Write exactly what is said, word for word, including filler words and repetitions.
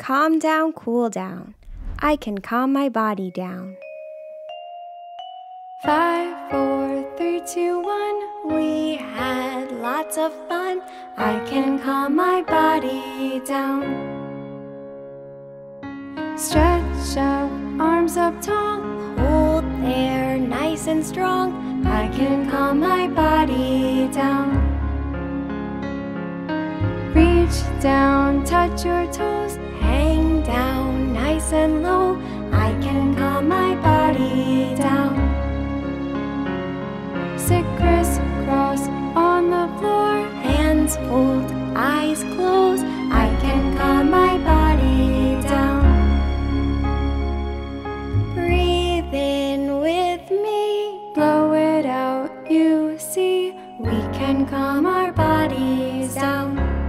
calm down, cool down. I can calm my body down. Five, four, three, two, one. We had lots of fun. I can calm my body down. Stretch out, arms up tall. Hold there, nice and strong. I can calm my body down. Reach down, touch your toes. Hang down, nice and low. I can calm my body down. Sit crisscross on the floor. Hands fold, eyes close. I can calm my body down. Breathe in with me. Blow it out, you see. We can calm our bodies down.